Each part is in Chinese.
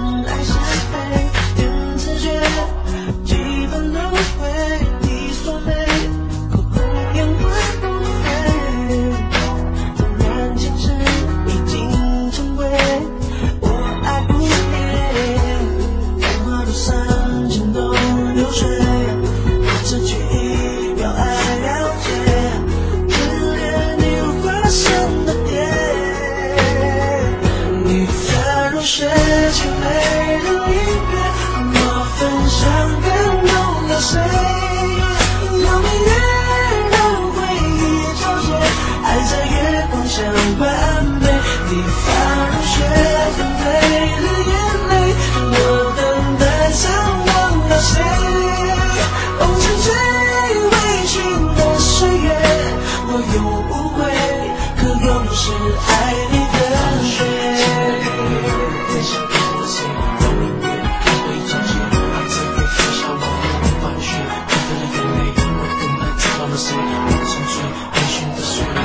真爱是非，凭直觉，几分轮回，你所美，口红颜会不会？纵然情深已经成为我爱不灭，繁华路上情动流水，我只取一秒爱了解，只恋你如花生的甜，你发如雪，情美的离别，我分享感动了谁？有明月让回忆皎洁，爱在月光下完美，你发如雪，纷飞的眼泪，我等待苍忘了谁？红尘最委屈的岁月，我永不会，可永是爱你的谁？在想我的心，有明月回忆皎洁，爱在月光下完美，你发如雪，纷飞的眼泪，我等待苍忘了谁？红尘最委屈的岁月。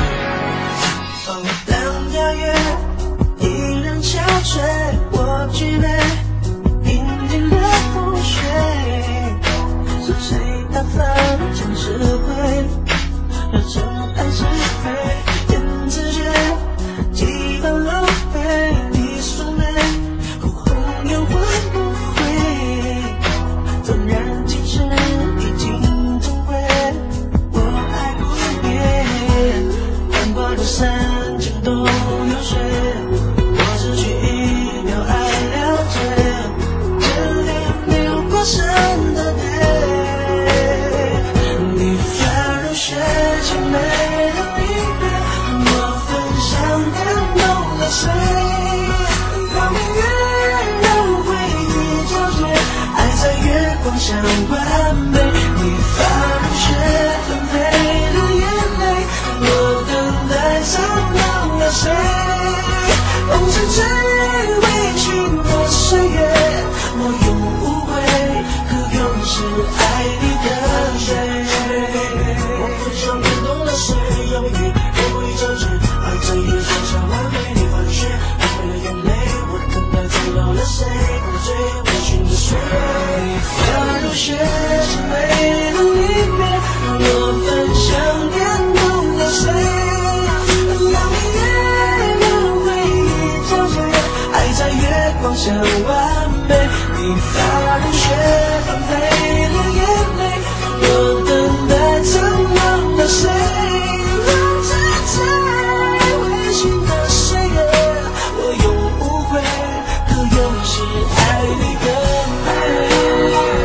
当家月依然憔悴，我举杯，平静的覆水，是谁打翻将智慧，要真爱是非，言自觉，几番轮回，你所美，口红颜会不会？纵然情深已经成灰，我爱不灭，繁华路上情动流水，我只取一秒爱了解，只恋你如过生的蝶，你发如雪，情美的离别，我分享感动了谁？有明月让回忆皎洁，爱在月光下完美，你发如雪，纷飞的眼泪，我等待苍忘了谁？红尘最委屈的岁月，我永不会，可永是爱你的谁？我分享感动了谁？有明月让回忆皎洁，爱在月光下完美，你发如雪，纷飞的眼泪，我等待苍老了谁？红尘最委屈的岁月，你发如雪，情美的离别，我分享感动了谁？有明月让回忆皎洁，爱在月光下完美，你发如雪，纷飞的眼泪，我等待苍忘了谁？红尘最委屈的岁月，我永不会，可永是爱你的美。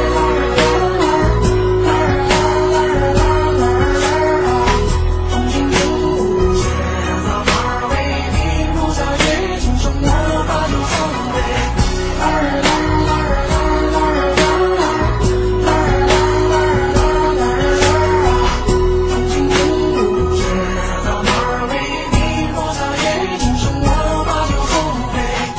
红尘不解，早把为你不在夜情中，我把酒奉陪。红尘不解，早把为你不在夜情中，我把酒奉陪。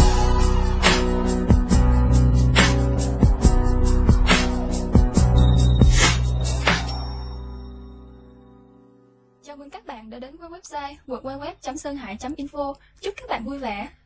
Chào mừng các bạn đã đến với website www.sơn hải.info. Chúc các bạn vui vẻ.